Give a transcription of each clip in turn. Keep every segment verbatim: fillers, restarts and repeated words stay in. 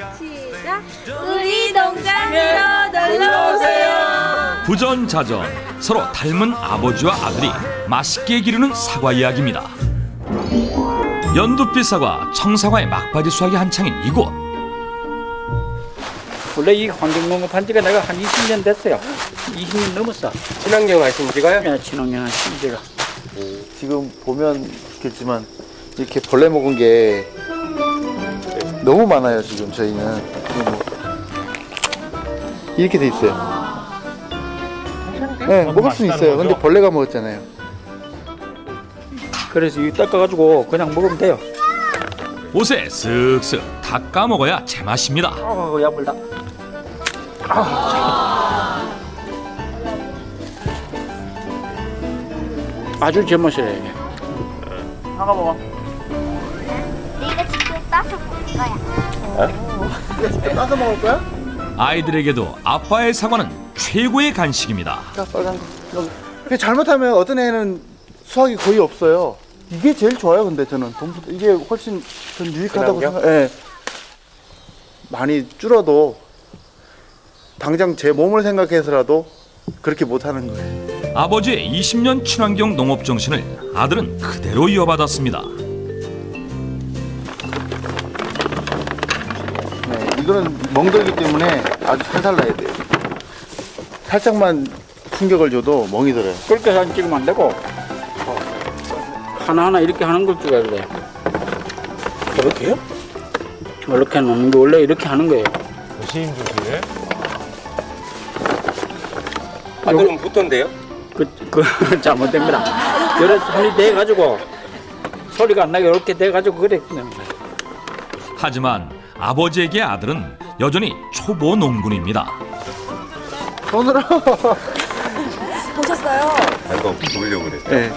시작. 우리 농장으로 놀러오세요. 부전자전 서로 닮은 아버지와 아들이 맛있게 기르는 사과 이야기입니다. 연두빛 사과, 청사과의 막바지 수확이 한창인 이곳. 원래 이 환경농업한 지가 내가 한 이십 년 됐어요. 이십 년 넘었어. 친환경 하신 지가요? 네, 친환경 하신 지가. 지금 보면 있겠지만 이렇게 벌레 먹은 게 너무 많아요. 지금 저희는 뭐 이렇게 돼 있어요. 네, 먹을 수는 있어요. 근데 벌레가 먹었잖아요. 그래서 이 닦아가지고 그냥 먹으면 돼요. 옷에 쓱쓱 닦아 먹어야 제맛입니다. 어, 야물다. 아. 아주 제맛이에요. 하나 먹어. 네가 직접 따서 먹을 거야. 어? 네가 직접 따서 먹을 거야? 아이들에게도 아빠의 사과는 최고의 간식입니다. 자, 빨간 거. 여기. 잘못하면 어떤 애는 수확이 거의 없어요. 이게 제일 좋아요. 근데 저는 이게 훨씬 전 유익하다고 생각. 예. 많이 줄어도 당장 제 몸을 생각해서라도 그렇게 못하는 거예요. 아버지의 이십 년 친환경 농업 정신을 아들은 그대로 이어받았습니다. 네, 이거는 멍들기 때문에 아주 살살 나야 돼요. 살짝만 충격을 줘도 멍이 들어요. 그렇게 사진 찍으면 안 되고 하나하나 이렇게 하는 걸 찍어야 돼요. 그렇게요? 이렇게 놓는 게 원래 이렇게 하는 거예요. 시임 조시에? 아, 그럼 붙던데요? 그, 그 잘못된 거라. 여러 손이 돼가지고 소리가 안 나게 이렇게 돼가지고 그래. 하지만 아버지에게 아들은 여전히 초보 농군입니다. 손으로. 보셨어요? 아이고, 보려고 그랬어. 네.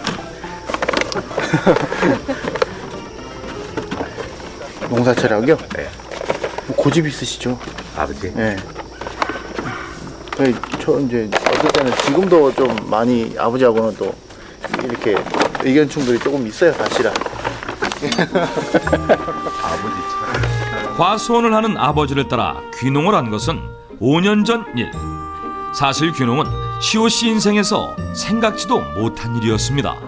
농사 철학이요? 네. 뭐 고집 있으시죠? 아버지. 네. 저희 저 이제 어떨 때는 지금도 좀 많이 아버지하고는 또 이렇게 의견 충돌이 조금 있어요, 사실은. 아버지 참. 과수원을 하는 아버지를 따라 귀농을 한 것은 오 년 전 일. 사실 귀농은 시호 씨 인생에서 생각지도 못한 일이었습니다.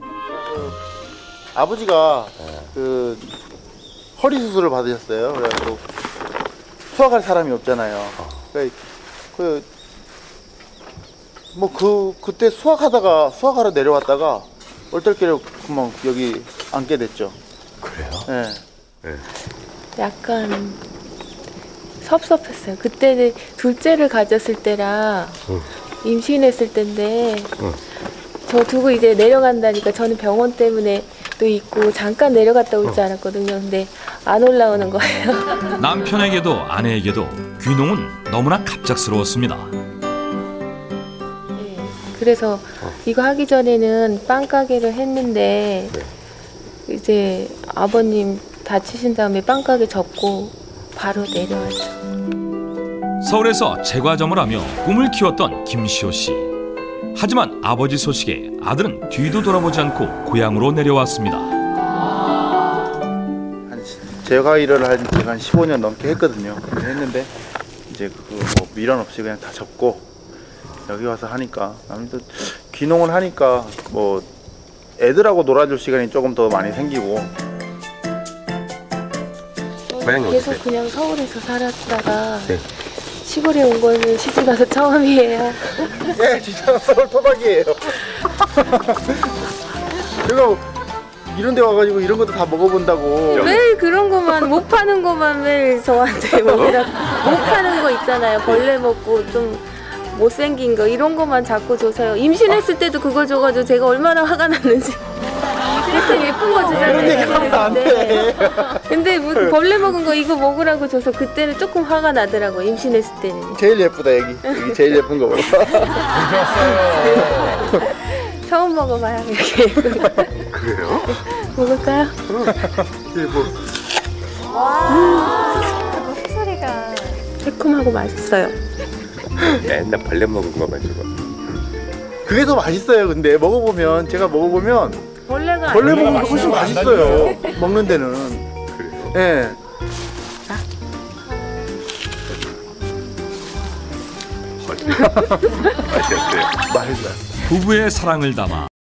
아버지가 그 허리 수술을 받으셨어요. 그래가지고 수확할 사람이 없잖아요. 그러니까 그 뭐 그 그때 수확하다가 수확하러 내려왔다가 얼떨결에 그만 여기 앉게 됐죠. 그래요? 네. 네. 약간 섭섭했어요. 그때는 둘째를 가졌을 때라 응. 임신했을 때인데 응. 저 두고 이제 내려간다니까 저는 병원 때문에 또 있고 잠깐 내려갔다 올 줄 알았거든요. 근데 안 올라오는 거예요. 남편에게도 아내에게도 귀농은 너무나 갑작스러웠습니다. 네. 그래서 이거 하기 전에는 빵 가게를 했는데 네. 이제 아버님 다치신 다음에 빵 가게 접고 바로 내려왔죠. 서울에서 제과점을 하며 꿈을 키웠던 김시호 씨. 하지만 아버지 소식에 아들은 뒤도 돌아보지 않고 고향으로 내려왔습니다. 한 제가 일을 한 제가 한 십오 년 넘게 했거든요. 했는데 이제 그 뭐 미련 없이 그냥 다 접고 여기 와서 하니까 아무래도 귀농을 하니까 뭐 애들하고 놀아줄 시간이 조금 더 많이 생기고. 고향이 계속 어디세요? 그냥 서울에서 살았다가 네. 시골에 온 거는 시집 와서 처음이에요. 예, 진짜 서울 토박이에요. 제가 이런 데 와가지고 이런 것도 다 먹어본다고. 매일 그런 거만 못 파는 거만 매일 저한테 먹으라. 못 파는 거 있잖아요. 벌레 먹고 좀 못생긴 거 이런 거만 자꾸 줘서요. 임신했을 때도 그거 줘가지고 제가 얼마나 화가 났는지. 그래서 예쁜 거 이런 얘기 하면 안 돼. 주잖아요. 근데 뭐 벌레 먹은 거 이거 먹으라고 줘서 그때는 조금 화가 나더라고. 임신했을 때는. 제일 예쁘다 여기. 여기 제일 예쁜 거 먹어. 처음 먹어봐요. 이렇게 예쁜 거. 그래요? 먹을까요? 뭐. 와, 그 소리가. 새콤하고 맛있어요. 맨날 벌레 먹은 거만 주고. 그게 더 맛있어요. 근데 먹어보면 제가 먹어보면 벌레가 벌레 아니에요. 먹는 게 훨씬 맛있어요. 먹는 데는. 그래요? 예. 어때요? 맛이 어때요? 맛있어요. 부부의 사랑을 담아